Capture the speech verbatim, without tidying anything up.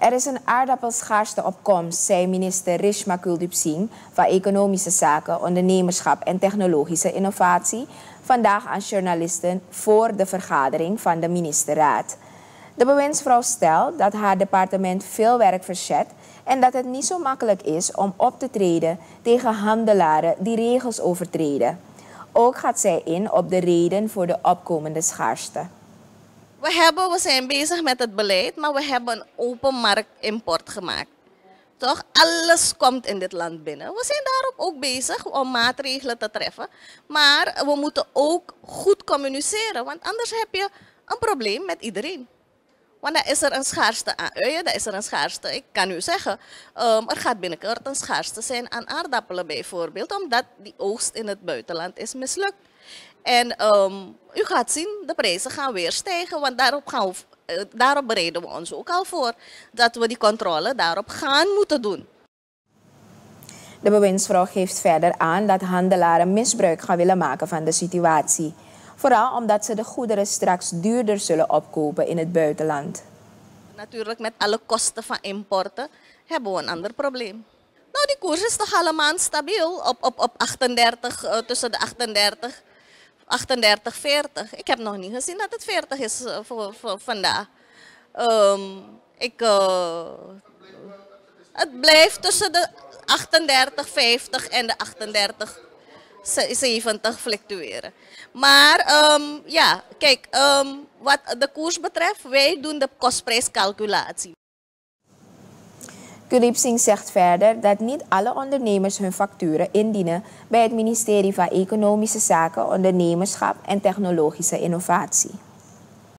Er is een aardappelschaarste op komst, zei minister Rishma Kuldeep Singh van Economische Zaken, Ondernemerschap en Technologische Innovatie vandaag aan journalisten voor de vergadering van de ministerraad. De bewindsvrouw stelt dat haar departement veel werk verzet en dat het niet zo makkelijk is om op te treden tegen handelaren die regels overtreden. Ook gaat zij in op de reden voor de opkomende schaarste. We, hebben, we zijn bezig met het beleid, maar we hebben een open markt import gemaakt. Toch? Alles komt in dit land binnen. We zijn daarop ook bezig om maatregelen te treffen. Maar we moeten ook goed communiceren, want anders heb je een probleem met iedereen. Want dan is er een schaarste aan uien, dan is er een schaarste. Ik kan u zeggen, um, er gaat binnenkort een schaarste zijn aan aardappelen bijvoorbeeld, omdat die oogst in het buitenland is mislukt. En um, u gaat zien, de prijzen gaan weer stijgen, want daarop, gaan we, uh, daarop bereiden we ons ook al voor. Dat we die controle daarop gaan moeten doen. De bewindsvrouw geeft verder aan dat handelaren misbruik gaan willen maken van de situatie. Vooral omdat ze de goederen straks duurder zullen opkopen in het buitenland. Natuurlijk met alle kosten van importen hebben we een ander probleem. Nou, die koers is toch allemaal stabiel op, op, op achtendertig, uh, tussen de achtendertig, achtendertig, veertig. Ik heb nog niet gezien dat het veertig is uh, voor, voor vandaag. Um, ik, uh, het blijft tussen de achtendertig, vijftig en de achtendertig, zeventig fluctueren. Maar um, ja, kijk, um, wat de koers betreft, wij doen de kostprijscalculatie. Kuldeep Singh zegt verder dat niet alle ondernemers hun facturen indienen bij het ministerie van Economische Zaken, Ondernemerschap en Technologische Innovatie.